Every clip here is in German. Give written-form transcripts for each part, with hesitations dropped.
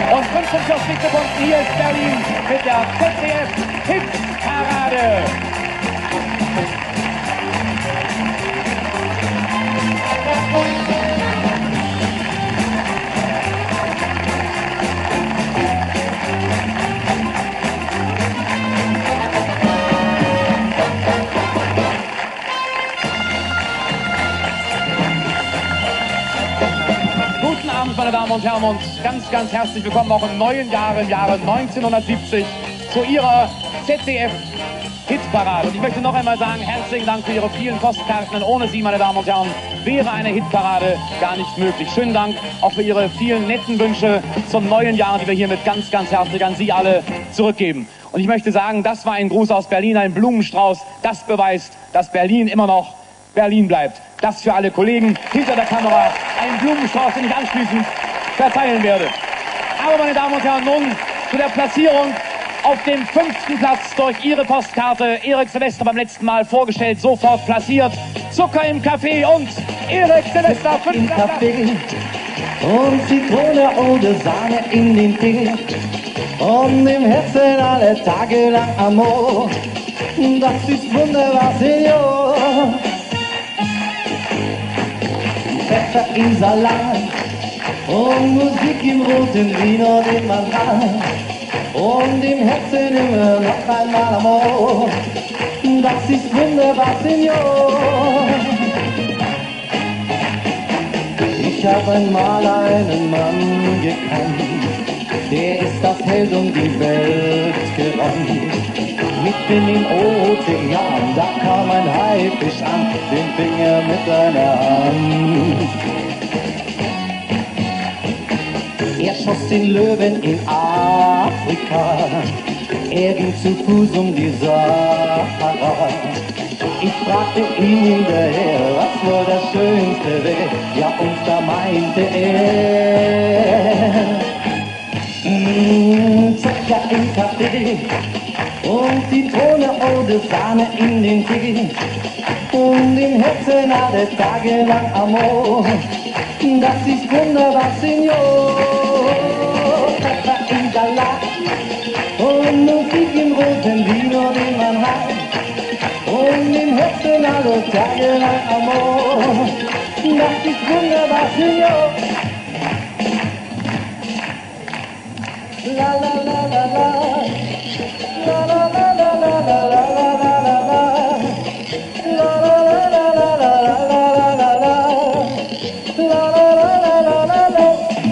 Und 45 Sekunden, hier ist Berlin mit der ZDF-Hitparade. Guten Abend, meine Damen und Herren, und ganz, ganz herzlich willkommen auch im neuen Jahr, im Jahre 1970, zu Ihrer ZDF-Hitparade. Und ich möchte noch einmal sagen, herzlichen Dank für Ihre vielen Postkarten. Denn ohne Sie, meine Damen und Herren, wäre eine Hitparade gar nicht möglich. Schönen Dank auch für Ihre vielen netten Wünsche zum neuen Jahr, die wir hiermit ganz, ganz herzlich an Sie alle zurückgeben. Und ich möchte sagen, das war ein Gruß aus Berlin, ein Blumenstrauß. Das beweist, dass Berlin immer noch Berlin bleibt. Das für alle Kollegen hinter der Kamera. Ein Blumenstrauß, den ich anschließend verteilen werde. Aber, meine Damen und Herren, nun zu der Platzierung auf dem 5. Platz durch Ihre Postkarte. Erik Silvester beim letzten Mal vorgestellt, sofort platziert. Zucker im Kaffee und Erik Silvester, 5. Platz. Und Zitrone oder Sahne in den Tee. Und im Herzen alle Tage lang Amor. Das ist wunderbar, Senor. Pfeffer im Salat und Musik im roten Vino, den man hat. Und im Herzen immer noch einmal Amor. Das ist wunderbar, Senor. Ich hab einmal einen Mann gekannt, der ist als Held um die Welt gerannt. Mitten im Ozean, da kam ein Haifisch an, den fing er mit seiner Hand. Er schoss den Löwen in Afrika, er ging zu Fuß um die Sahara. Ich fragte ihn hinterher, was wohl das Schönste wäre, ja, und da meinte er, Zucker im Kaffee und Zitrone oder Sahne in den Tee und im Herzen alle Tage lang Amor. Das ist wunderbar, Senor. Pfeffer im Salat und Musik im roten Vino, den man hat. Und im Herzen alle Tage lang Amor. Das ist wunderbar, Senor. La la la la la. La la la la la la la la la la. La la la la la la la la la. La la la la la la.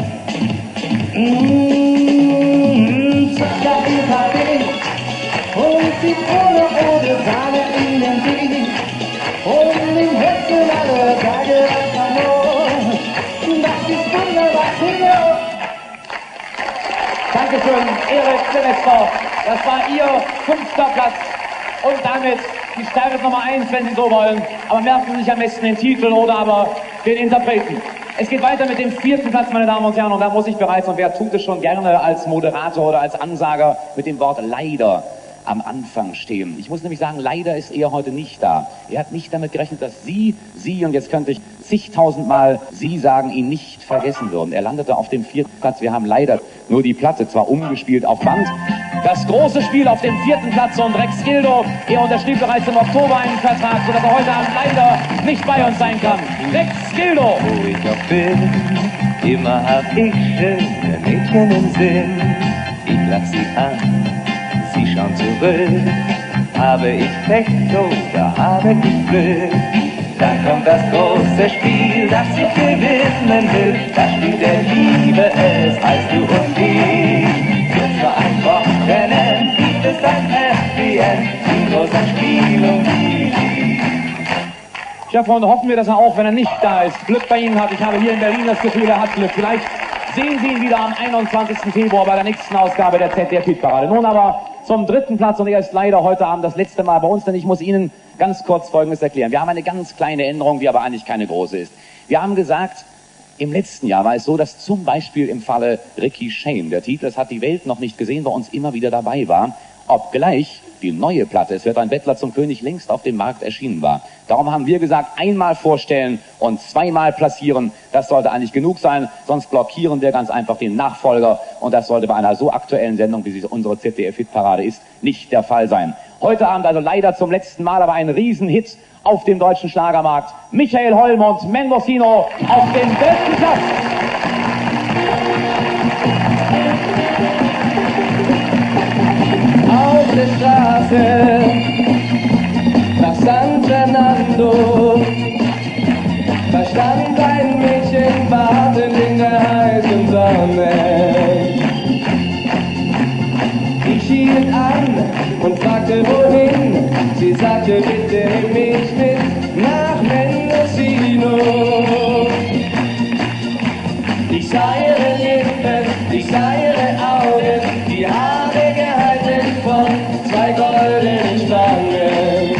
Zucker im Kaffee und Zitrone oder Sahne in den Tee und im Herzen alle Tage lang Amor. Das ist wunderbar, Senor. Dankeschön, Erik Silvester. Das war Ihr 5. Platz und damit die Sterne Nummer 1, wenn Sie so wollen. Aber merken Sie sich am besten den Titel oder aber den Interpreten. Es geht weiter mit dem 4. Platz, meine Damen und Herren. Und da muss ich bereits, und wer tut es schon gerne als Moderator oder als Ansager, mit dem Wort leider am Anfang stehen. Ich muss nämlich sagen, leider ist er heute nicht da. Er hat nicht damit gerechnet, dass Sie, und jetzt könnte ich zigtausendmal Sie sagen, ihn nicht vergessen würden. Er landete auf dem 4. Platz. Wir haben leider nur die Platte zwar umgespielt auf Band. Das große Spiel auf dem 4. Platz und Rex Gildo, er unterschrieb bereits im Oktober einen Vertrag, sodass er heute Abend leider nicht bei uns sein kann. Rex Gildo! Wo ich auch bin, immer hab ich schöne Mädchen im Sinn. Ich lach sie an, sie schauen zurück. Habe ich Pech oder habe ich Glück? Dann kommt das große Spiel, das ich gewinnen will. Das Spiel der Liebe, es heißt du und ich. Für ein Wochenende gibt es ein Happy End, ein großes Spiel um die. Ja, Freunde, hoffen wir, dass er auch, wenn er nicht da ist, Glück bei Ihnen hat. Ich habe hier in Berlin das Gefühl, er hat Glück. Vielleicht sehen Sie ihn wieder am 21. Februar bei der nächsten Ausgabe der ZDF-Hitparade. Nun aber zum 3. Platz, und er ist leider heute Abend das letzte Mal bei uns, denn ich muss Ihnen ganz kurz Folgendes erklären. Wir haben eine ganz kleine Änderung, die aber eigentlich keine große ist. Wir haben gesagt, im letzten Jahr war es so, dass zum Beispiel im Falle Ricky Shane, der Titel, das hat die Welt noch nicht gesehen, bei uns immer wieder dabei war. obgleich die neue Platte, es wird ein Bettler zum König, längst auf dem Markt erschienen war. Darum haben wir gesagt, einmal vorstellen und zweimal platzieren, das sollte eigentlich genug sein, sonst blockieren wir ganz einfach den Nachfolger und das sollte bei einer so aktuellen Sendung, wie sie unsere ZDF-Hitparade ist, nicht der Fall sein. Heute Abend also leider zum letzten Mal, aber ein Riesenhit auf dem deutschen Schlagermarkt. Michael Holm und Mendocino auf dem 3. Platz. Auf der Straße nach San Fernando, da stand ein Mädchen wartend in der heißen Sonne. Ich hielt an und fragte wohin, sie sagte bitte nimm mich mit nach Mendocino. Ich sah ihre Lippen, ich sah ihre Augen, die Haare gehalten von 2 goldenen Spangen.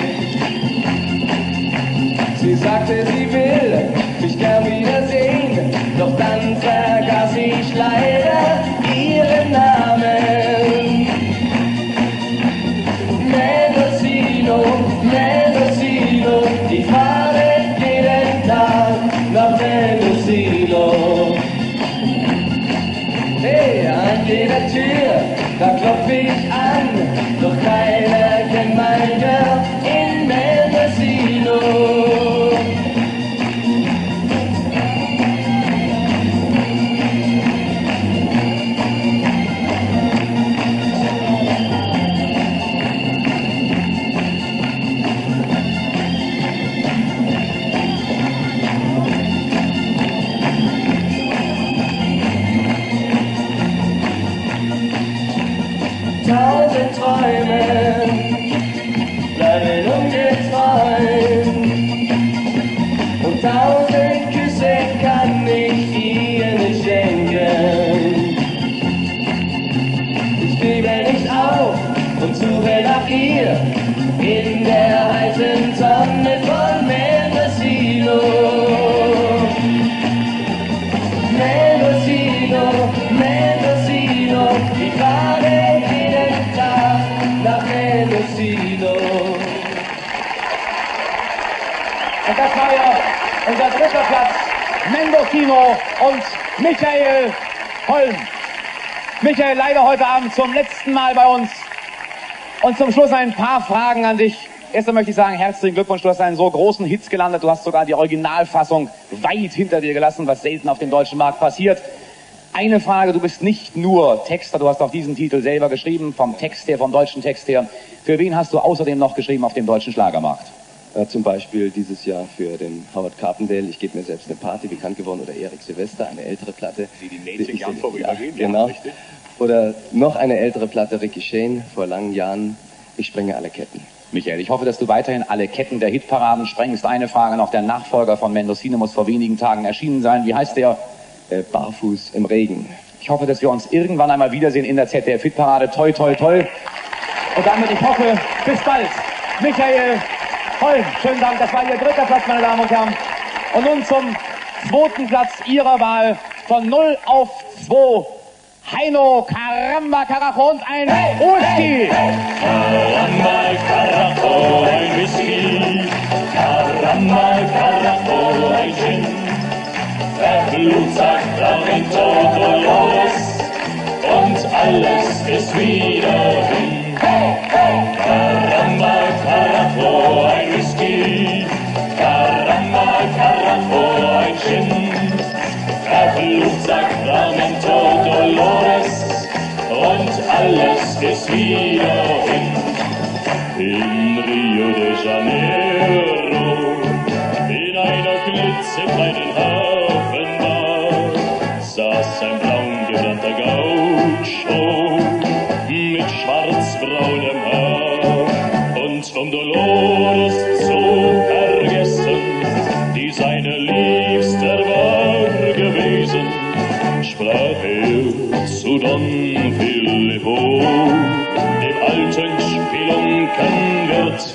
Sie sagte, sie will mich gern wiedersehen, doch dann vergaß ich leider ihren Namen. Mendocino, Mendocino, ich fahre jeden Tag nach Mendocino. Hey, an jeder Tür, da klopf ich an, doch keiner kennt mein Girl in Mendocino. Tausend Träume bleiben ungeträumt und 1000 Küsse kann ich ihr nicht schenken. Ich gebe nicht auf und suche nach ihr in der heißen Sonne von Mendocino. Mendocino, Mendocino, ich fahre jeden Tag nach Mendocino. Und das war ja unser 3. Platz, Mendocino und Michael Holm. Michael, leider heute Abend zum letzten Mal bei uns. Und zum Schluss ein paar Fragen an dich. Erst einmal möchte ich sagen, herzlichen Glückwunsch, du hast einen so großen Hits gelandet. Du hast sogar die Originalfassung weit hinter dir gelassen, was selten auf dem deutschen Markt passiert. Eine Frage, du bist nicht nur Texter, du hast auch diesen Titel selber geschrieben, vom Text her, vom deutschen Text her. Für wen hast du außerdem noch geschrieben auf dem deutschen Schlagermarkt? Zum Beispiel dieses Jahr für den Howard Carpendale, Ich gebe mir selbst eine Party, bekannt geworden, oder Erik Silvester, eine ältere Platte. Die Mädchen gern vorübergehen, ja, genau. Richtig. Oder noch eine ältere Platte, Ricky Shane, vor langen Jahren, Ich sprenge alle Ketten. Michael, ich hoffe, dass du weiterhin alle Ketten der Hitparaden sprengst. Eine Frage noch, der Nachfolger von Mendocino muss vor wenigen Tagen erschienen sein. Wie heißt der? Barfuß im Regen. Ich hoffe, dass wir uns irgendwann einmal wiedersehen in der ZDF-Hitparade. Toi, toi, toi. Und damit, ich hoffe, bis bald. Michael Holm, schönen Dank. Das war Ihr 3. Platz, meine Damen und Herren. Und nun zum 2. Platz Ihrer Wahl. Von 0 auf 2. Heino Caramba Carajo und ein Whisky. Caramba Carajo, ein Whisky. Caramba Carajo, ein Gin. Blut, Sacramento, Dolores und alles ist wieder hin. Caramba, Carajo, ein Whisky. Caramba, Carajo, ein Gin. Blut, Sacramento, Dolores und alles ist wieder hin. In Rio de Janeiro, in einer klitzekleinen Hafenbar, saß ein braungebrannter Gaucho mit schwarzbraunem Haar. Und um Dolores zu vergessen, die seine Liebste war gewesen, sprach er zu Don Filippo, dem alten Spelunkenwirt.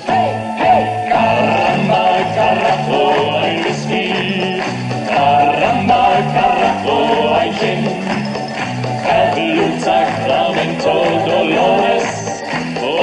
Caramba, Carajo, ein Whisky. Caramba, Carajo, ein Gin. Blut, Sacramento, Dolores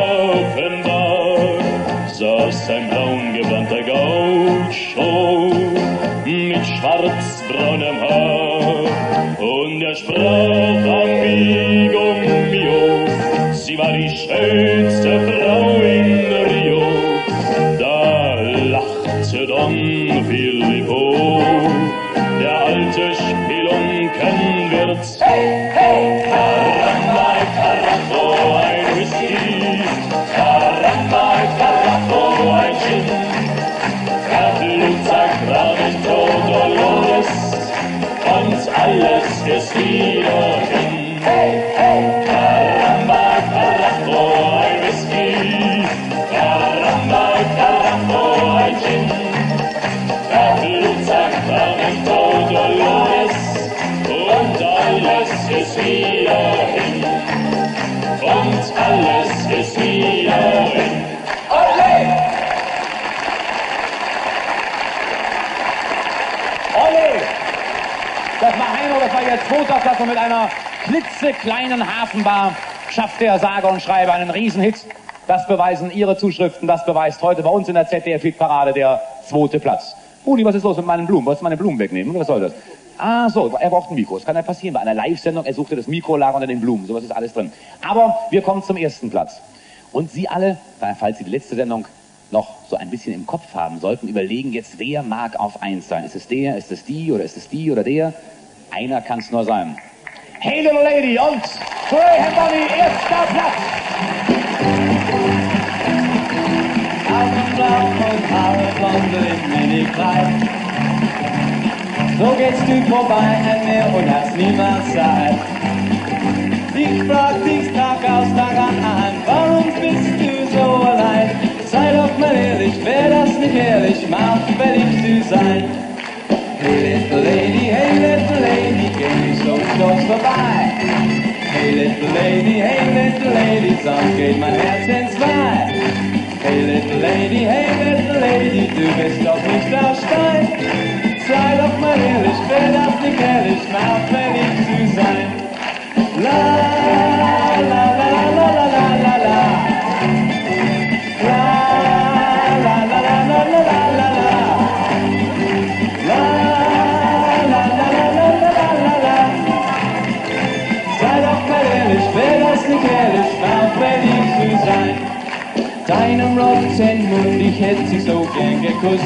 Offenbach saß ein braungewandter Gaucho mit schwarzbraunem Haar und er sprach amigo mio, sie war die schönste Frau in Rio. Da lachte Don Filippo, der alte Spelunkenwirt. Hey, hey, Caramba, Carajo, ein Whisky, Caramba, Carajo, ein Gin, Blut Kramich, Dolores, und alles ist wieder hin. Hey, hey, Caramba, Carajo, ein Whisky, Caramba, Carajo, ein Gin, Blut Kramich, Dolores, und alles ist wieder hin. Und alles ist wieder hin. Olé! Olé! Das war das war ihr zweiter Platz und mit einer klitzekleinen Hafenbar schaffte er sage und schreibe einen Riesenhit. Das beweisen Ihre Zuschriften, das beweist heute bei uns in der ZDF-Hitparade der zweite Platz. Rudi, was ist los mit meinen Blumen? Wolltest du meine Blumen wegnehmen? Was soll das? Ah, so, er braucht ein Mikro. Das kann ja passieren bei einer Live-Sendung. Er suchte das Mikro, lag unter den Blumen. Sowas ist alles drin. Aber wir kommen zum ersten Platz. Und Sie alle, falls Sie die letzte Sendung noch so ein bisschen im Kopf haben sollten, überlegen jetzt, wer mag auf 1 sein? Ist es der, ist es die oder ist es die oder der? Einer kann es nur sein. Hey Little Lady und Graham Bonny, erster Platz. Augenblau und Haare blonde im Minikleid. So gehst du vorbei an mir und hast niemals Zeit. Ich frag dich Tag aus Tag an, warum bist du so allein? Sei doch mal ehrlich, wär das nicht ehrlich, mal verliebt zu sein. Hey little lady, geh nicht so stolz vorbei. Hey little lady, sonst geht mein Herz in zwei. Hey little lady, du bist doch nicht aus Stein. Sei doch mal ehrlich, wär das nicht ehrlich, mal verliebt zu sein. La la la la la la la la la. La la la la la la la la la. La la la la la la la la. Sei doch mal ehrlich, wär das nicht ehrlich, mal verliebt zu sein. Deinem roten Mund, ich hätte sie so gern geküsst.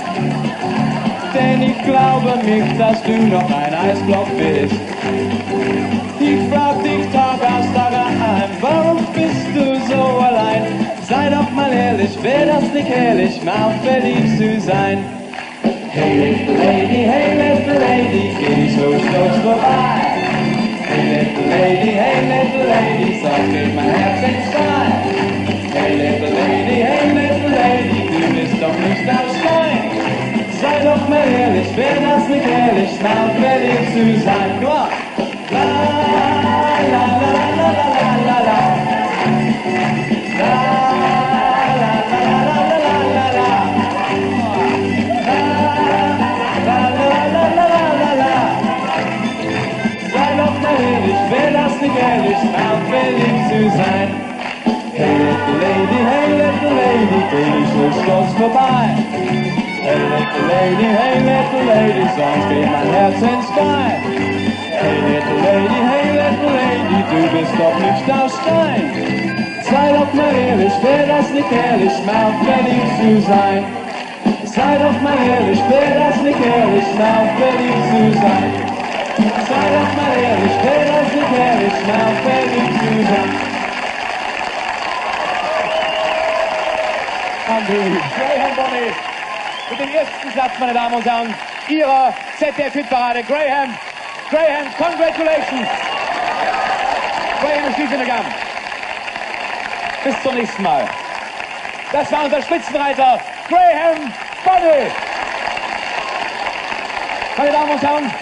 Denn ich glaube nicht, dass du noch ein Eisblock bist. Ich frag dich Tag aus Tag an, warum bist du so allein? Sei doch mal ehrlich, wär das nicht ehrlich, mal verliebt zu sein. Hey little lady, geh nicht so stolz vorbei. Hey little lady, sonst geht mein Herz in zwei. Hey little lady, du bist doch nicht aus Stein. Sei doch mal ehrlich, wär das nicht ehrlich, mal verliebt zu sein. Nur la la la la la la la la. La la la la la la la la. La la la la la la la. Sei doch mal ehrlich, wär das nicht ehrlich, mal verliebt zu sein. Hey little lady, geh nicht so stolz vorbei. Hey little lady, sonst geht mein Herz ins Bein. Hey little lady, du bist doch nicht aus Stein. Sei doch mal ehrlich, wär das nicht ehrlich, mal verliebt zu sein. Sei doch mal ehrlich, wär das nicht ehrlich, mal verliebt zu sein. Sei doch mal ehrlich, wär das nicht ehrlich, mal verliebt zu sein. Graham Bonny mit dem ersten Platz, meine Damen und Herren, Ihrer ZDF-Hitparade. Graham, congratulations! Graham ist in der Gang. Bis zum nächsten Mal. Das war unser Spitzenreiter, Graham Bonny. Meine Damen und Herren,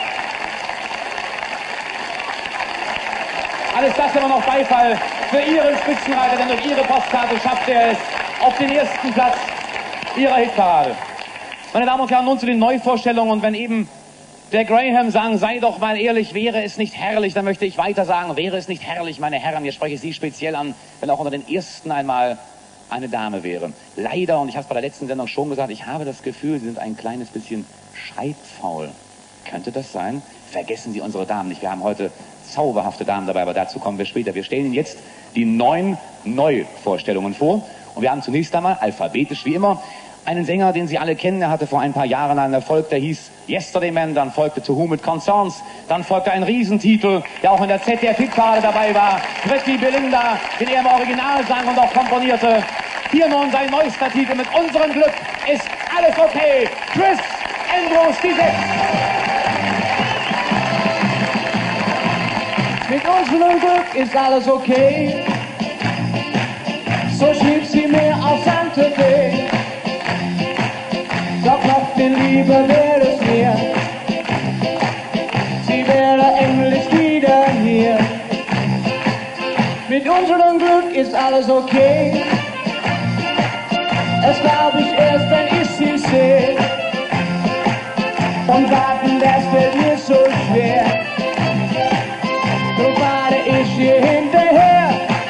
alles das immer noch Beifall für Ihren Spitzenreiter, denn durch Ihre Postkarte schafft er es auf den ersten Platz Ihrer Hitparade. Meine Damen und Herren, nun zu den Neuvorstellungen. Und wenn eben Der Graham sang, sei doch mal ehrlich, wäre es nicht herrlich, dann möchte ich weiter sagen, wäre es nicht herrlich, meine Herren, jetzt spreche ich Sie speziell an, wenn auch unter den Ersten einmal eine Dame wäre. Leider, und ich habe es bei der letzten Sendung schon gesagt, ich habe das Gefühl, Sie sind ein kleines bisschen scheidfaul. Könnte das sein? Vergessen Sie unsere Damen nicht, wir haben heute zauberhafte Damen dabei, aber dazu kommen wir später. Wir stellen Ihnen jetzt die 9 Neuvorstellungen vor und wir haben zunächst einmal, alphabetisch wie immer, einen Sänger, den Sie alle kennen. Er hatte vor ein paar Jahren einen Erfolg, der hieß Yesterday Man, dann folgte To Whom It Concerns, dann folgte ein Riesentitel, der auch in der ZDF-Hitparade dabei war, Pretty Belinda, den er im Original sang und auch komponierte. Hier nun sein neuester Titel, Mit unserem Glück ist alles okay. Chris Andrews, die 6. Mit unserem Glück ist alles okay. So schrieb sie mir auf Santa Fe. Doch noch viel lieber wäre es mir, sie wäre endlich wieder hier. Mit unserem Glück ist alles okay. Es glaub ich erst, wenn ich sie seh. Und warten, das fällt mir so schwer. Drum warte ich hier hinterher.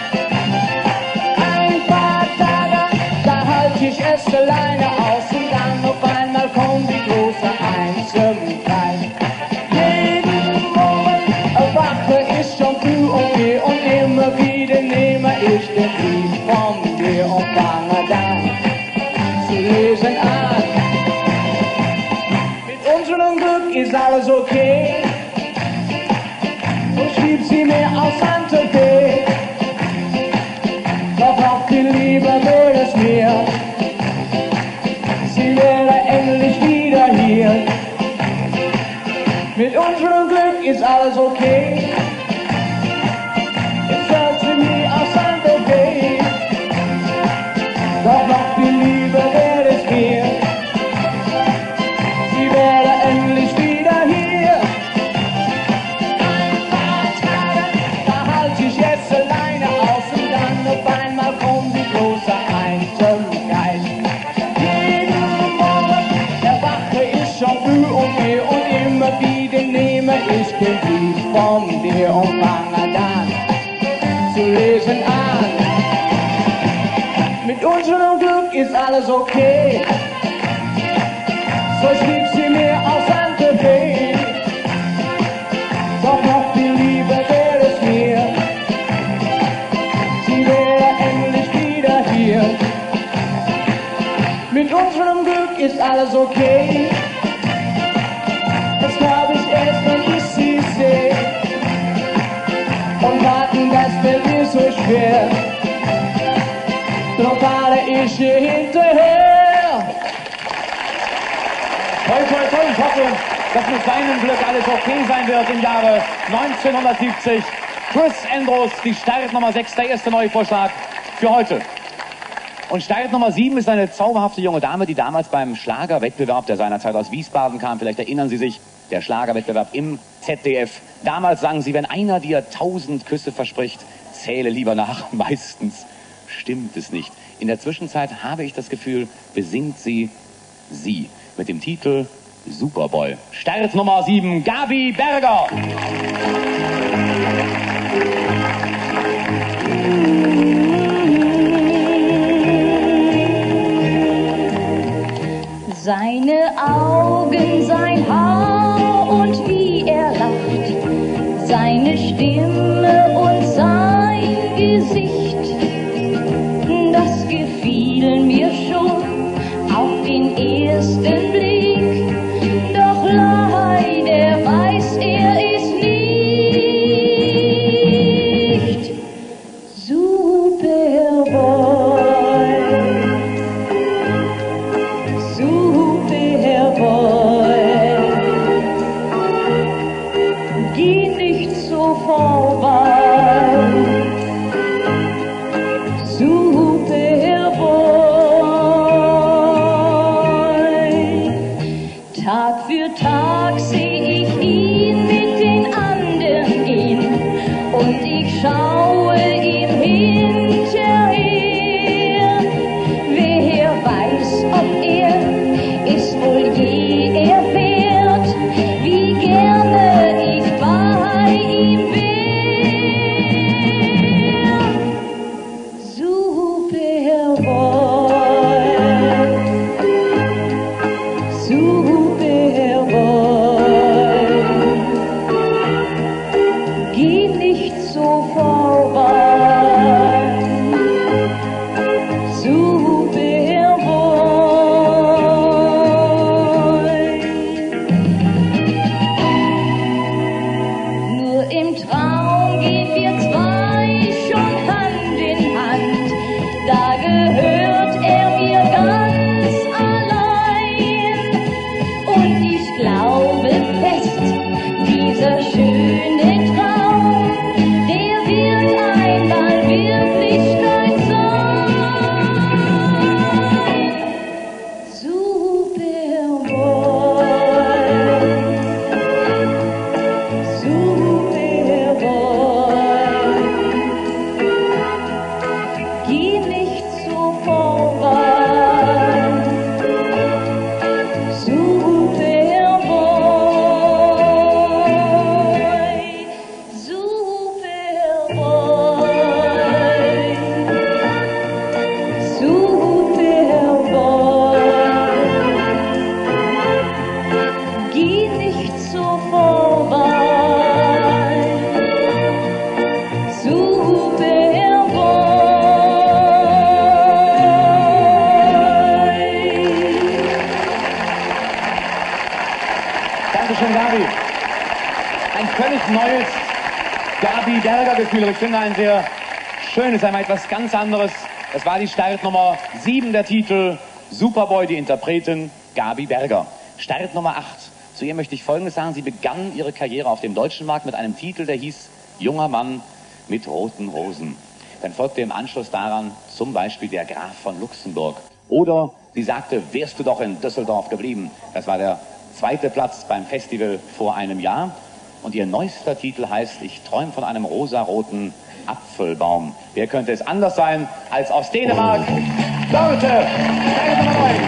Ein paar Tage, da halt ich es alleine aus. Und dann auf einmal kommt die große Einsamkeit. Jeden Morgen erwache ich schon früh und immer wieder nehme ich den Brief von dir und fange dann zu lesen an. Mit unserem Glück ist alles okay. So schrieb sie mir aus Santa Fe. Doch auch viel lieber wäre es mir, sie wäre endlich wieder hier. Mit unserem Glück ist alles okay. Jetzt hört sie mir aus Santa Fe. Doch noch viel lieber wäre es mir, sie wäre endlich wieder hier. Ein paar Tage, da halt ich jetzt alleine aus und dann auf einmal kommt die große Einsamkeit. Jeden Morgen erwache ich schon früh und immer wieder nehme ich den Brief von dir und fange dann zu lesen an. Mit unserem Glück ist alles okay. So schrieb sie mir aus Santa Fe. Doch noch viel lieber wäre es mir, sie wäre endlich wieder hier. Mit unserem Glück ist alles okay. Das glaub ich erst, wenn ich sie seh. Und warten, das fällt mir so schwer. Drum fahre ich hier hinterher. Toi, toi, toi, ich hoffe, dass mit seinem Glück alles okay sein wird im Jahre 1970. Chris Andrews, die Startnummer 6, der erste Neuvorschlag für heute. Und Startnummer 7 ist eine zauberhafte junge Dame, die damals beim Schlagerwettbewerb, der seinerzeit aus Wiesbaden kam, vielleicht erinnern Sie sich, der Schlagerwettbewerb im ZDF. Damals sagen sie, wenn einer dir 1000 Küsse verspricht, zähle lieber nach. Meistens stimmt es nicht. In der Zwischenzeit habe ich das Gefühl, besingt sie mit dem Titel Superboy. Startnummer 7, Gabi Berger. Seine Augen, sein Haar und wie er lacht, seine Stimme und sein Gesicht, das gefiel mir schon auf den ersten Blick, doch leider weiß er es nicht. Superboy, Superboy, geh nicht so vorbei. Superboy, Geh nicht so vorbei, Superboy. Nur im Traum gehen wir zwei schon Hand in Hand, da gehört er mir ganz allein. Und ich glaube fest, dieser schöne Traum, der wird einmal Wirklichkeit sein. Superboy, Superboy, geh nicht so vorbei, Superboy, Superboy, Superboy, geh nicht so vorbei, Superboy. Dankeschön, Gabi. Ein völlig neues Gabi Berger-Gefühl. Ich finde ein sehr schönes, einmal etwas ganz anderes. Das war die Startnummer 7 der Titel. Superboy, die Interpretin Gabi Berger. Startnummer 8. Zu ihr möchte ich Folgendes sagen. Sie begann ihre Karriere auf dem deutschen Markt mit einem Titel, der hieß Junger Mann mit roten Rosen. Dann folgte im Anschluss daran zum Beispiel der Graf von Luxemburg. Oder sie sagte, wärst du doch in Düsseldorf geblieben. Das war der 2. Platz beim Festival vor einem Jahr. Und ihr neuester Titel heißt, ich träume von einem rosaroten Apfelbaum. Wer könnte es anders sein als aus Dänemark? Dorte, Nummer 9.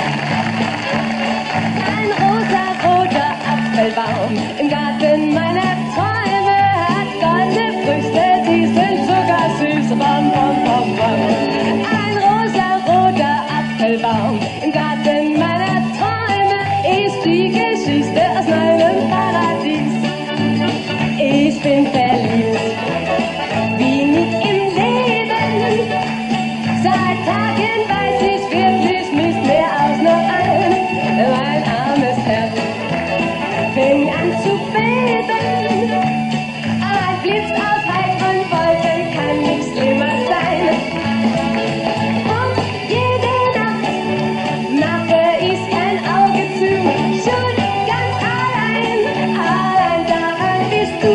Ein rosa-roter Apfelbaum im Garten meiner Träume hat goldene Früchte, die sind zuckersüß. Bom, bom, bom, bom. Ein rosa-roter Apfelbaum im Garten meiner Träume ist die Geschichte aus meinem Paradies. Ich bin verliebt, wie nicht im Leben. Seit Tagen weiß ich wirklich nicht mehr aus noch ein. Mein armes Herz fing an zu beben. Ein Blitz aus heiteren Wolken kann nicht schlimmer sein. Und jede Nacht mache ich ein Auge zu, schon ganz allein. Allein daran bist du.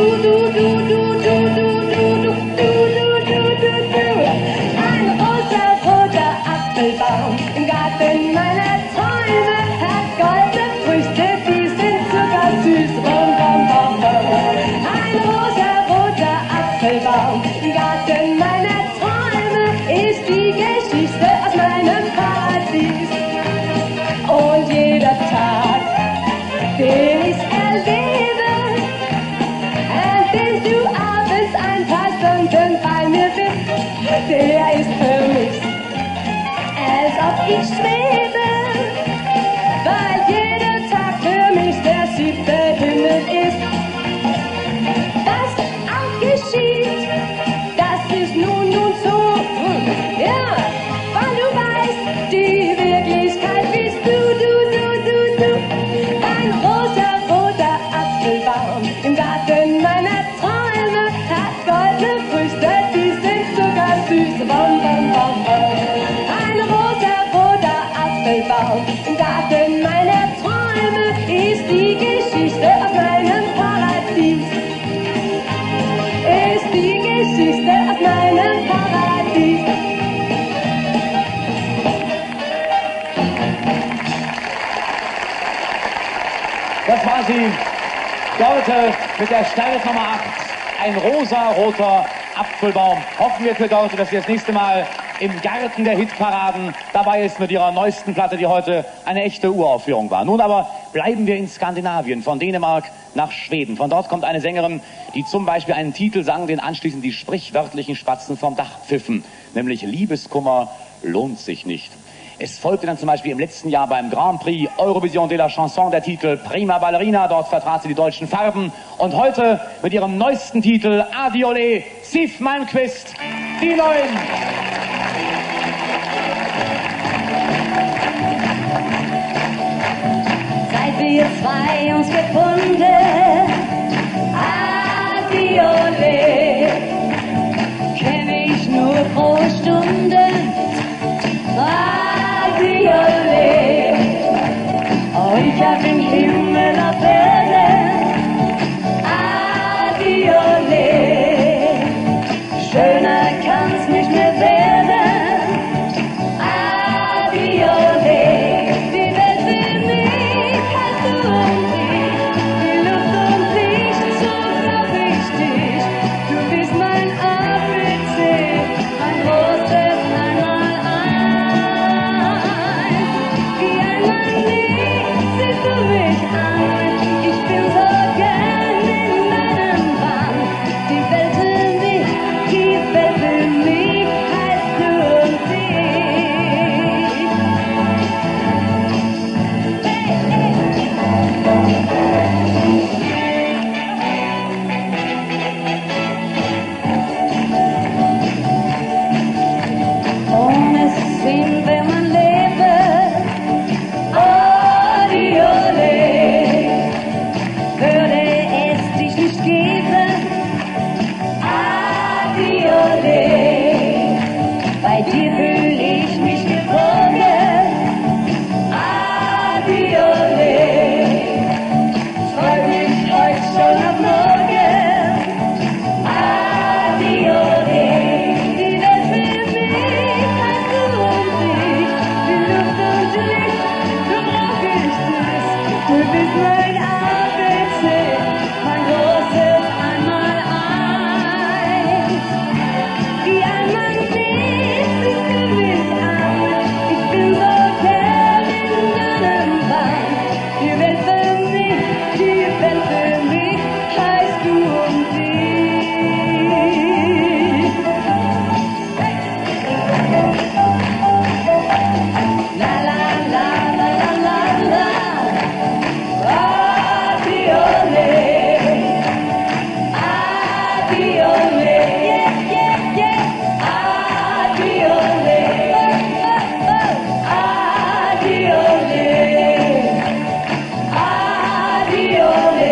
Ein rosa-roter Apfelbaum im Garten meiner Träume hat goldene Früchte, die sind zuckersüß. Bom, bom, bom, bom. Ein rosa-roter Apfelbaum im Garten meiner Träume ist die Geschichte aus meinem Paradies. Und jeder Tag, den ich erlebe, an dem du abends ein paar Stunden bei mir bist, der ist für mich, als ob ich schwebe, weil jeder Tag für mich der 7. Himmel ist. Was auch geschieht, das ist nun so, ja, weil du weißt, die Wirklichkeit bist du. Ein rosa-roter Apfelbaum im Garten meiner Träume hat goldene Früchte, die sind zuckersüß. Bom, bom, bom, bom. Ein rosa-roter Apfelbaum im Garten meiner Träume ist die Geschichte aus meinem Paradies. Ist die Geschichte aus meinem Paradies. Das war sie, Dorte, mit der Startnummer 8. Ein rosa-roter Apfelbaum. Hoffen wir für Dorte, dass sie das nächste Mal im Garten der Hitparaden dabei ist mit ihrer neuesten Platte, die heute eine echte Uraufführung war. Nun aber bleiben wir in Skandinavien, von Dänemark nach Schweden. Von dort kommt eine Sängerin, die zum Beispiel einen Titel sang, den anschließend die sprichwörtlichen Spatzen vom Dach pfiffen. nämlich Liebeskummer lohnt sich nicht. Es folgte dann zum Beispiel im letzten Jahr beim Grand Prix Eurovision de la Chanson der Titel Prima Ballerina, dort vertrat sie die deutschen Farben. Und heute mit ihrem neuesten Titel Adiolé, Siv Malmkvist, die Neuen. Seit wir zwei uns gefunden, Adiolé, kenn ich nur pro Stunde. Adiolé, oh, ich hab den Himmel auf Erden. Adiolé, schöner kann's nicht mehr werden. Adiolé, die Welt will mich, halt du und ich, die Luft und Licht, so glaub ich dich. Du bist mein ABC, mein großes Einmaleins. Wie ein Magnet siehst du mich an, ich bin so gern in deinem Bann. Die Welt will mich, heißt du und ich. Ohne Sinn, wenn man lebt, Adiolé, würde es dich nicht geben. Adiolé, bei dir fühl ich mich geborgen. Adiolé, freu mich heute schon auf morgen. Adiolé, die Welt will mich, heißt du und ich, die Luft und Licht, du brauch ich dich. Du bist mein ABC, mein großes Einmaleins. Wie ein Magnet ziehst du mich an, ich bin so gern in deinem Bann. Die Welt für mich, heißt du und ich. La la la la la la la, Adiolé, Adiolé, yeah yeah yeah, Adiolé, oh oh oh, Adiolé, Adiolé.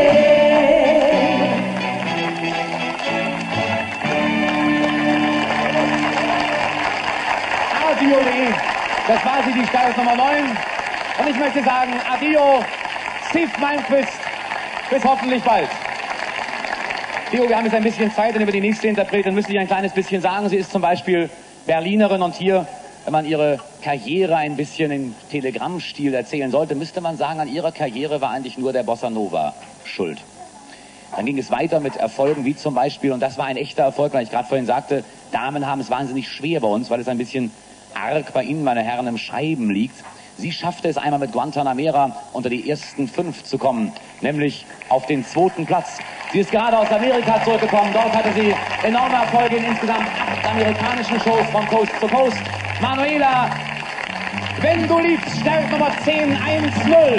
Adiolé, das war sie, die Stars Nummer 9. Und ich möchte sagen, Adio, Siv Malmkvist, bis hoffentlich bald. Theo, wir haben jetzt ein bisschen Zeit, denn über die nächste Interpretin müssen Sie ein kleines bisschen sagen. Sie ist zum Beispiel Berlinerin und hier, wenn man ihre Karriere ein bisschen im Telegrammstil erzählen sollte, müsste man sagen, an ihrer Karriere war eigentlich nur der Bossa Nova schuld. Dann ging es weiter mit Erfolgen wie zum Beispiel, und das war ein echter Erfolg, weil ich gerade vorhin sagte, Damen haben es wahnsinnig schwer bei uns, weil es ein bisschen arg bei Ihnen, meine Herren, im Schreiben liegt. Sie schaffte es einmal mit Guantanamera unter die ersten 5 zu kommen, nämlich auf den 2. Platz. Sie ist gerade aus Amerika zurückgekommen. Dort hatte sie enorme Erfolge in insgesamt 8 amerikanischen Shows von Coast to Coast. Manuela, wenn du liebst, Stern Nummer 10, 1-0.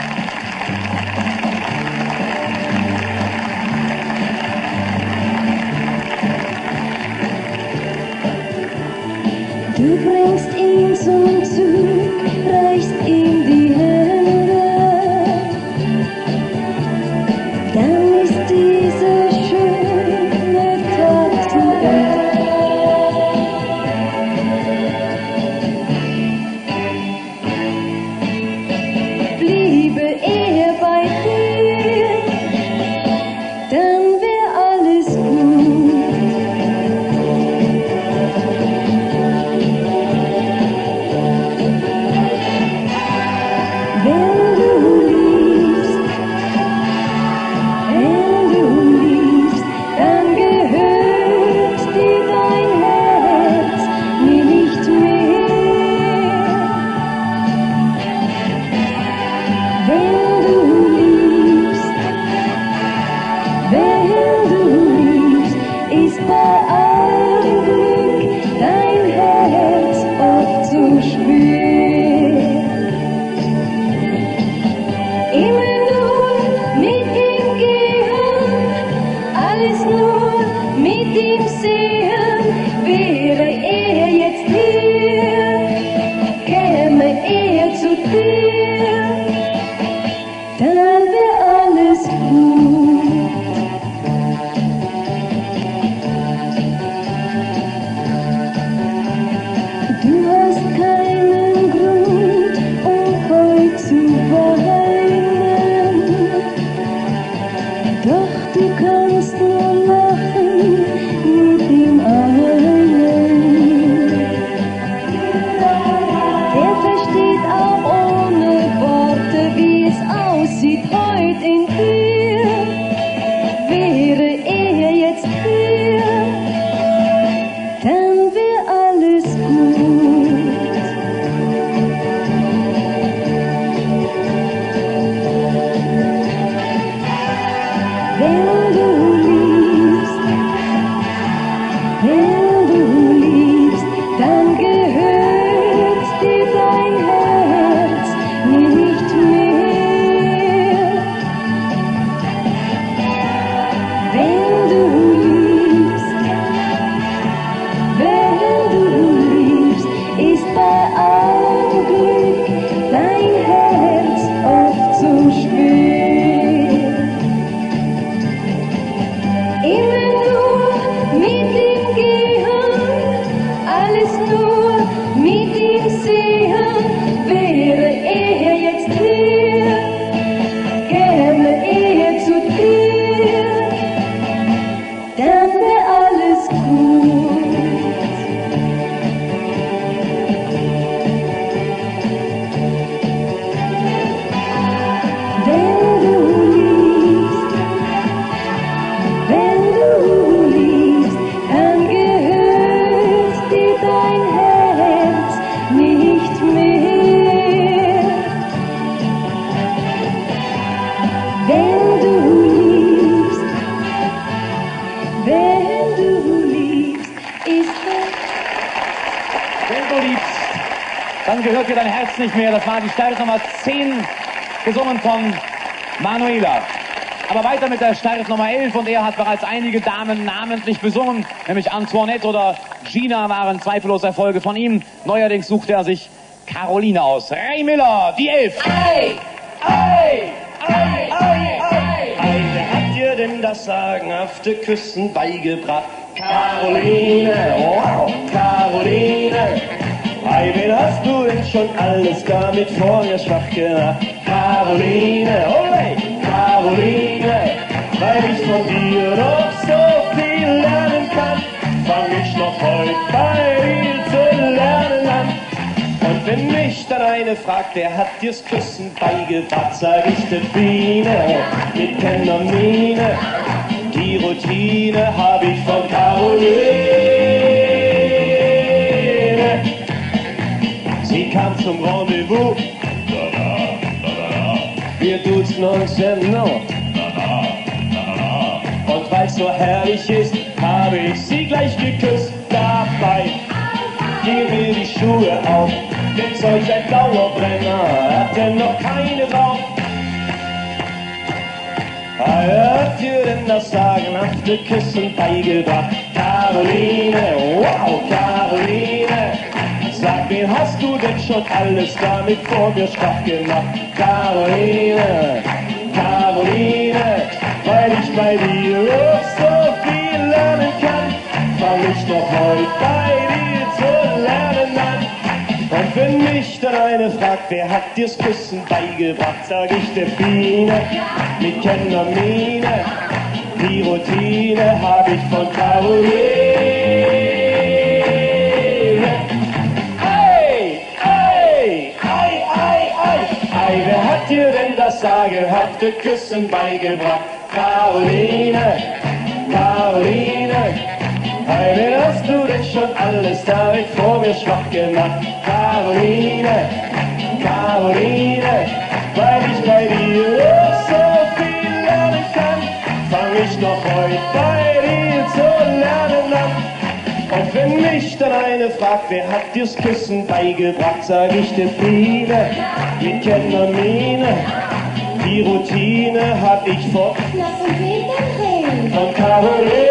Du bringst ihn zum Zug, reichst ihm die Hände, dann ist dieser schöne Tag zu Ende. Bliebe er bei dir, dann wär alles gut. wenn du liebst, dann gehört dir dein Herz nicht mehr. Das war die Start Nummer 10, gesungen von Manuela. Aber weiter mit der Start Nummer 11 und er hat bereits einige Damen namentlich besungen, nämlich Antoinette oder Gina waren zweifellos Erfolge von ihm. Neuerdings sucht er sich Caroline aus. Ray Miller, die 11. Ei, ei, ei, ei, Ei, wer hat dir denn das sagenhafte Küssen beigebracht? Caroline, wow, Caroline. Ei, wen hast du denn schon alles damit vor mir schwach gemacht? Caroline, ole, Caroline. Weil ich von dir noch so viel lernen kann, fang ich noch heute bei dir zu lernen an. Und wenn mich dann eine fragt, wer hat dir's Küssen beigebracht, sag ich der Biene mit Kennermiene. Die Routine hab ich von Caroline. Sie kam zum Rendezvous, wir duzen uns no. Und weil's so herrlich ist, habe ich sie gleich geküsst. Dabei gingen mir die Schuhe auf, denn solch ein Dauerbrenner hatte noch keine Frau. Wer hat dir denn das sagenhafte Küssen beigebracht? Caroline, wow, Caroline. Sag, wen hast du denn schon alles damit vor mir schwach gemacht? Caroline, Caroline. Weil ich bei dir auch so viel lernen kann, fang ich noch heute bei dir zu lernen an. Und wenn mich dann eine fragt, wer hat dir's Küssen beigebracht, sag ich der Biene mit Kennermiene. Die Routine hab ich von Caroline. Ei, ei, ei, ei, ei, ei, wer hat dir denn das sagenhafte Küssen beigebracht? Caroline, Caroline. Ei, wen hast du denn schon alles damit vor mir schwach gemacht? Caroline, Caroline. Weil ich bei dir auch so viel lernen kann, fang ich noch heute bei dir zu lernen an. Und wenn mich dann eine fragt, wer hat dir's Küssen beigebracht, sag ich der Biene mit Kennermiene. Die Routine hab ich von Caroline.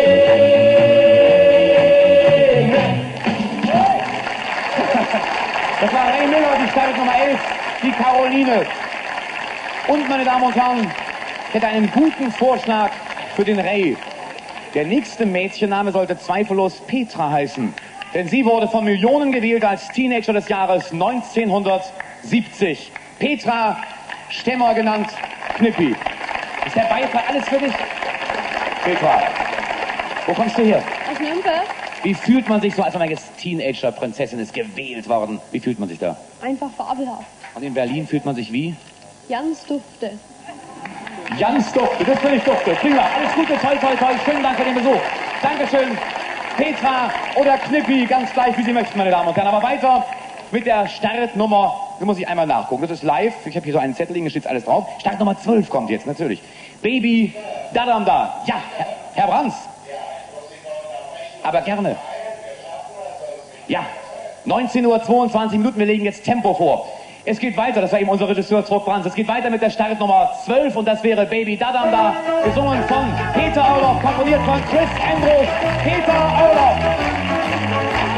Das war Ray Miller, die Start Nummer 11, die Caroline. Und meine Damen und Herren, ich hätte einen guten Vorschlag für den Ray. Der nächste Mädchenname sollte zweifellos Petra heißen. Denn sie wurde von Millionen gewählt als Teenager des Jahres 1970. Petra Stemmer genannt Knippi. Ist der Beifall alles für dich? Petra, wo kommst du her? Aus Nürnberg. Wie fühlt man sich so, als man als Teenager-Prinzessin ist gewählt worden? Wie fühlt man sich da? Einfach fabelhaft. Und in Berlin fühlt man sich wie? Jans Dufte. Jans Dufte, das will ich Dufte. Prima, alles Gute, toll, toll, toll. Schönen Dank für den Besuch. Dankeschön. Petra oder Knippi, ganz gleich, wie Sie möchten, meine Damen und Herren. Aber weiter mit der Startnummer, da muss ich einmal nachgucken. Das ist live, ich habe hier so einen Zettel liegen, da steht alles drauf. Startnummer 12 kommt jetzt, natürlich. Baby Dadam da. Ja, Herr Brands. Aber gerne. Ja, 19:22 Uhr, wir legen jetzt Tempo vor. Es geht weiter, das war eben unser Regisseur Truck Brands. Es geht weiter mit der Startnummer 12 und das wäre Baby Dadam da, gesungen von Peter Orloff, komponiert von Chris Andrews. Peter Orloff.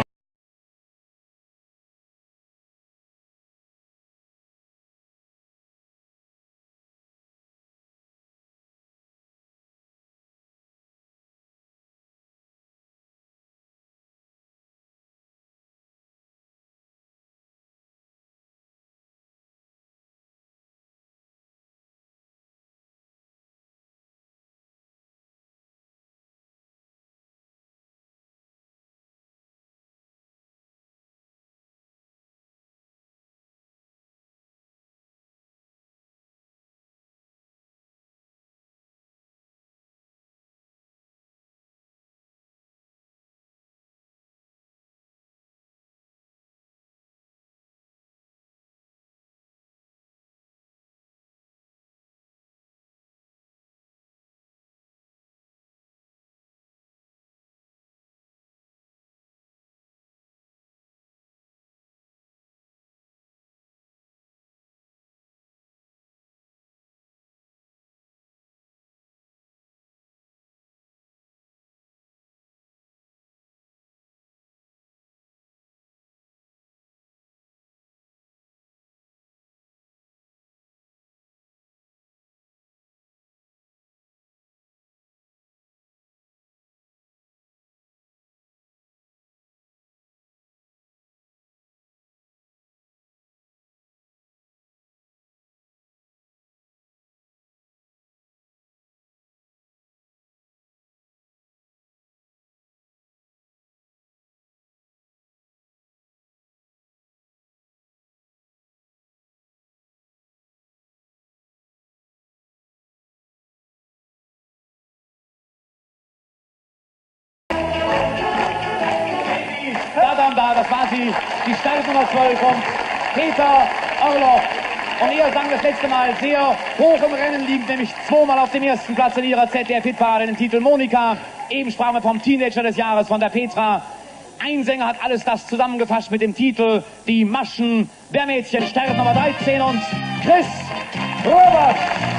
Ja, das war sie, die Startnummer 12 von Peter Orloff. Und er sang das letzte Mal sehr hoch im Rennen liegend, nämlich zweimal auf dem ersten Platz in ihrer ZDF-Hitparade, den Titel Monika. Eben sprachen wir vom Teenager des Jahres, von der Petra. Ein Sänger hat alles das zusammengefasst mit dem Titel Die Maschen der Mädchen. Startnummer 13 und Chris Robert.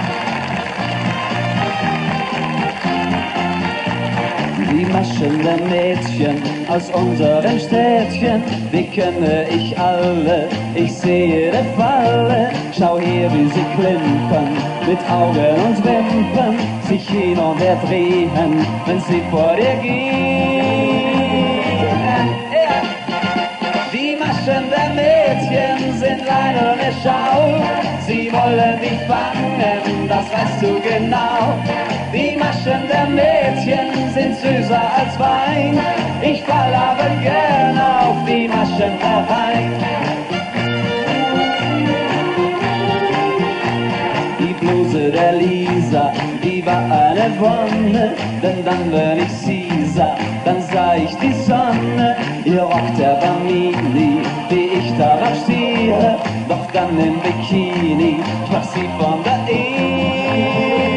Die Maschen der Mädchen aus unseren Städtchen, die kenne ich alle, ich sehe der Falle. Schau her, wie sie klimpern, mit Augen und Wimpern, sich hin und her drehen, wenn sie vor dir gehen. Die Maschen der Mädchen sind leider eine Schau, sie wollen dich fangen, das weißt du genau. Die Maschen der Mädchen sind süßer als Wein, ich fall aber gern auf die Maschen herein. Die Bluse der Lisa, die war eine Wonne, denn dann, wenn ich sie sah, dann sah ich die Sonne. Ihr Rock, der war mini, wie ich darauf stehe, doch dann im Bikini sprach sie von der Ehe.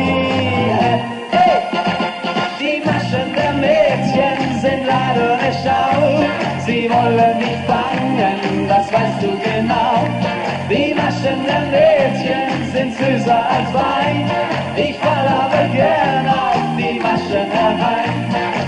Die Maschen der Mädchen sind leider eine Schau, sie wollen mich fangen, das weißt du genau. Die Maschen der Mädchen sind süßer als Wein, ich fall aber gern auf die Maschen herein.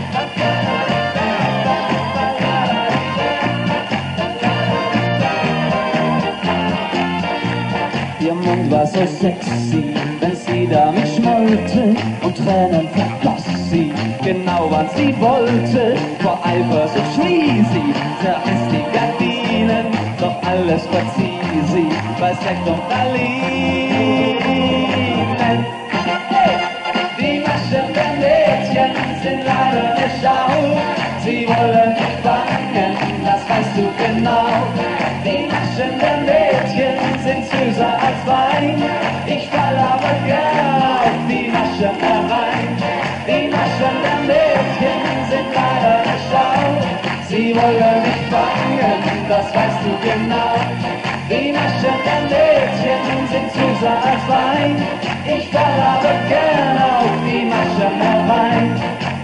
Ihr Mund war so sexy, wenn sie damit schmollte und Tränen vergoss sie, genau was sie wollte. Vor Eifersucht schrie sie, zerriss die Gardinen, doch alles verzieh sie bei Sekt und Pralinen. Die Maschen der Mädchen sind leider eine Schau, sie wollen dich fangen, das weißt du genau. Die Maschen der Mädchen sind süßer als Wein, ich fall aber gern auf die Maschen herein. Die Maschen der Mädchen sind leider eine Schau, sie wollen mich fangen, das weißt du genau. Die Maschen der Mädchen sind süßer als Wein, ich fall aber gern auf die Maschen herein.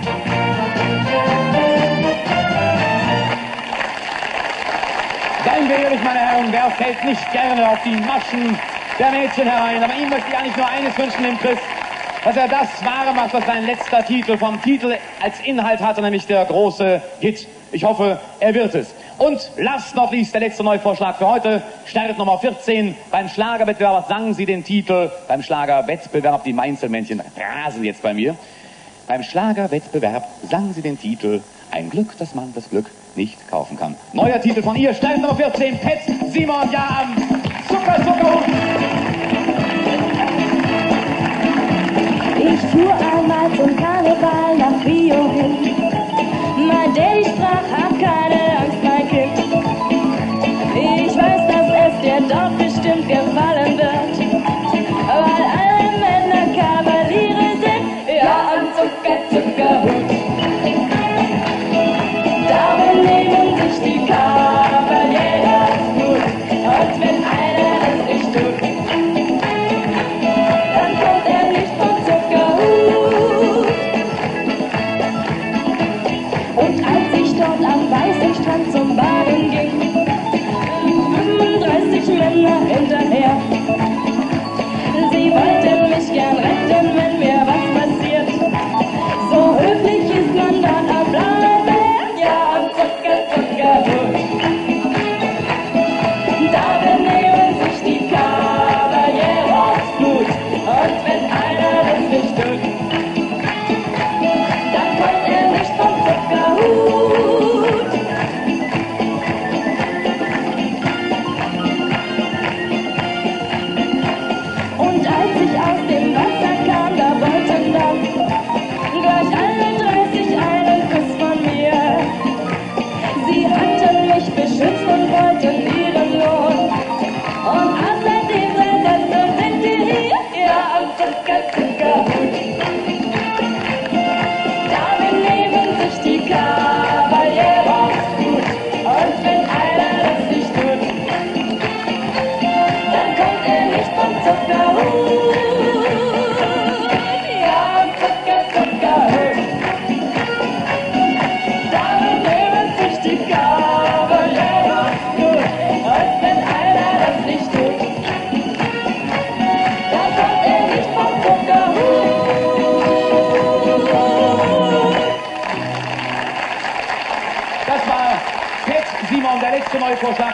Seien wir ehrlich, meine Herren, wer fällt nicht gerne auf die Maschen der Mädchen herein? Aber ihm möchte ich eigentlich nur eines wünschen, dem Chris, dass er das wahre macht, was sein letzter Titel vom Titel als Inhalt hatte, nämlich der große Hit. Ich hoffe, er wird es. Und last not least, der letzte Neuvorschlag für heute, Startnummer 14. Beim Schlagerwettbewerb sangen sie den Titel, beim Schlagerwettbewerb, die Mainzelmännchen rasen jetzt bei mir. Beim Schlagerwettbewerb sangen sie den Titel Ein Glück, dass man das Glück nicht kaufen kann. Neuer Titel von ihr, Startnummer 14, Pet Simon, ja am Zuckerhut. Ich fuhr einmal zum Karneval nach Rio hin. Mein Daddy sprach, hab keine Angst, mein Kind. Ich weiß, dass es dir dort bestimmt gefallen wird, weil alle Männer Kavaliere sind, ja am Zuckerhut. Darum nehmen sich die Kavaliere gut, und wenn einer es nicht tut, dann kommt er nicht vom Zuckerhut. Und als ich dort am weißen Strand zum Baden ging, 35 Männer hinterher,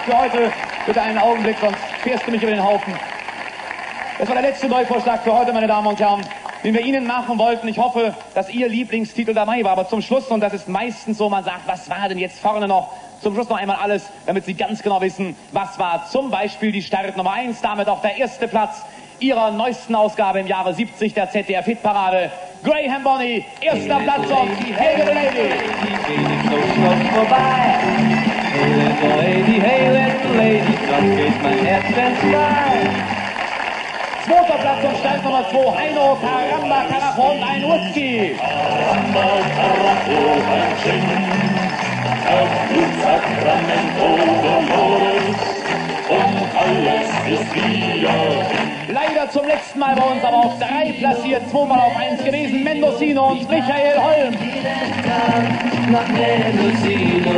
für heute. Bitte einen Augenblick, sonst fährst du mich über den Haufen. Das war der letzte Neuvorschlag für heute, meine Damen und Herren, den wir Ihnen machen wollten. Ich hoffe, dass Ihr Lieblingstitel dabei war. Aber zum Schluss, und das ist meistens so, man sagt, was war denn jetzt vorne noch? Zum Schluss noch einmal alles, damit Sie ganz genau wissen, was war zum Beispiel die Startnummer 1, damit auch der erste Platz Ihrer neuesten Ausgabe im Jahre 70 der ZDF-Hitparade. Graham Bonny, erster Platz und Hey Little Lady. Hey little lady, sonst geht mein Herz ins Frei. Zweiter Platz und Startnummer 2, Heino, Caramba, Carajo und ein Whisky. Caramba, Carajo, ein Gin, auf Sacramento, Dolores und alles ist wieder. Leider zum letzten Mal bei uns, aber auf 3 platziert, 2-mal auf 1 gewesen, Mendocino und Michael Holm. Nach Mendocino.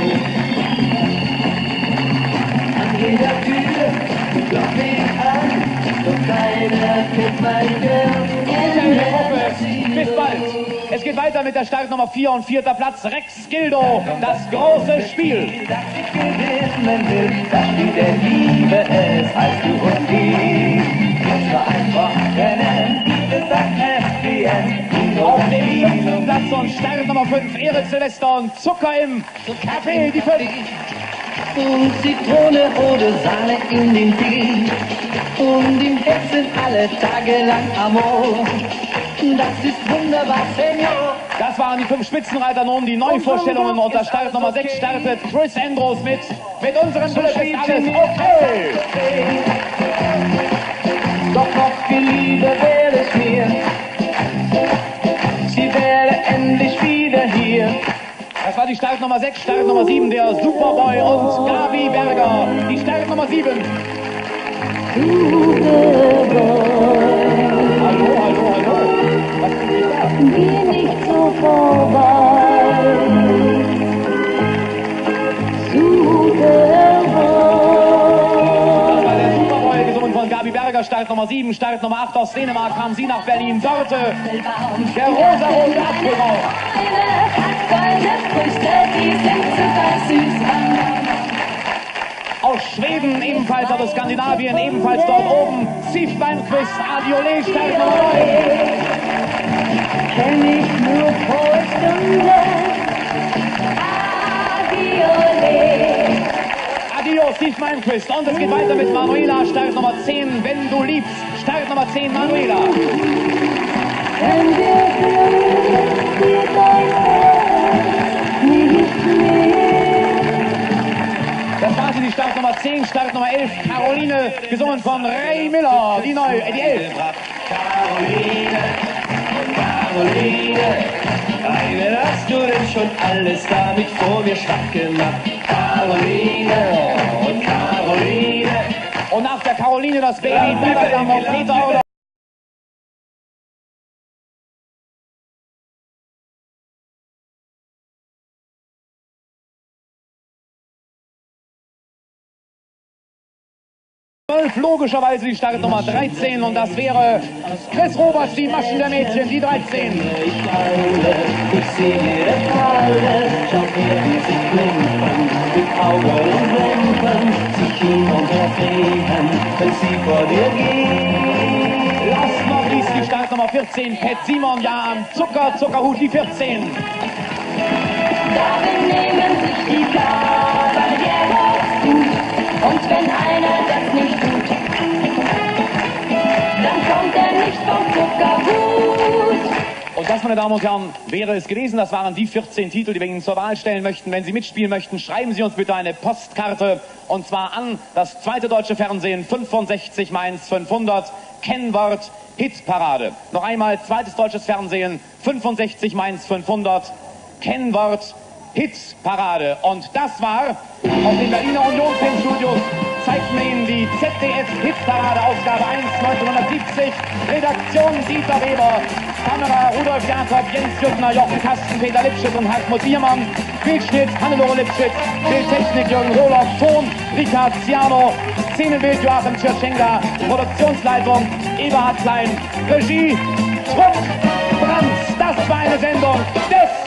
An jeder Tür klopf ich an, doch keiner kennt mein Michael, ich hoffe, bis bald. Es geht weiter mit der Startnummer 4 und 4. Platz, Rex Gildo, das große Spiel. Dass ich gewinnen will, das Spiel der Liebe ist, als du und ich. Jetzt nur einfach rennen, gibt es ein Happy End. Auf dem 5. Platz und Startnummer 5, Erik Silvester und Zucker im Café, die 5. Und Zitrone oder Sahne in den Tee. Und im Bett sind alle Tage lang Amor. Das ist wunderbar, Senor. Das waren die 5 Spitzenreiter nun, die Neuvorstellungen. Und der Startnummer 6 startet Chris Andrews mit unserem Glück ist alles okay. Doch noch viel lieber wäre es mir, sie wäre endlich wieder hier. Das war die Startnummer 6, Startnummer 7, der Superboy und Gabi Berger. Die Startnummer 7. Hallo, hallo, hallo. Was tut sich da? Geh nicht so vorbei. Das war der Superboy, gesungen von Gabi Berger, Startnummer 7, Startnummer 8 aus Dänemark, kam sie nach Berlin. Dörte, der rosa-rote Apfelbaum. Goldene Früchte, die sind zuckersüß. Aus Schweden, ebenfalls aus Skandinavien, ebenfalls dort oben, Sief Malmquist, Adiolé, Startnummer 9. Kenn ich nur vor Stunde. Adiole. Adio, Steve Malmquist. Und es geht weiter mit Manuela, Startnummer 10, Wenn du liebst. Startnummer 10, Manuela. Wenn wir sind, wird dein Herz nicht mehr. Das war sie, die Startnummer 10, Startnummer 11, Caroline, gesungen von Ray Miller, die 11. Caroline, Caroline, Weine, hast du denn schon alles damit vor mir schwach gemacht? Caroline und Caroline. Und nach der Caroline das Baby, Biberdam und Peter Oder. Logischerweise die Startnummer 13 und das wäre Chris Roberts, die Maschen der Mädchen, die 13. Ich heule, ich sehe Falle, schau her, wie sie blinken, mit Augen und Wimpern, sich hin und her drehen, wenn sie vor dir geht. Last not least die Startnummer 14, Pat Simon, ja am Zuckerhut, die 14. Da benehmen sich die Blau, weil der das tut. Und wenn einer das nicht tut, dann kommt er nicht vom Zuckerhut. Und das, meine Damen und Herren, wäre es gewesen. Das waren die 14 Titel, die wir Ihnen zur Wahl stellen möchten. Wenn Sie mitspielen möchten, schreiben Sie uns bitte eine Postkarte. Und zwar an das zweite deutsche Fernsehen, 65 Mainz 500, Kennwort Hitparade. Noch einmal, zweites deutsches Fernsehen, 65 Mainz 500, Kennwort Hitparade. Und das war aus den Berliner Union Filmstudios, zeigten wir Ihnen die ZDF-Hitparade Ausgabe 1 1970. Redaktion Dieter Weber, Kamera Rudolf Jakob, Jens Jüttner, Jochen Kasten, Peter Lipschitz und Hartmut Biermann, Bildschnitt Hannelore Lipschitz, Bildtechnik Jürgen Roloff, Ton Richard Ciano, Szenenbild Joachim Tschirschenga, Produktionsleitung Eberhard Klein, Regie Trupp Brands. Das war eine Sendung des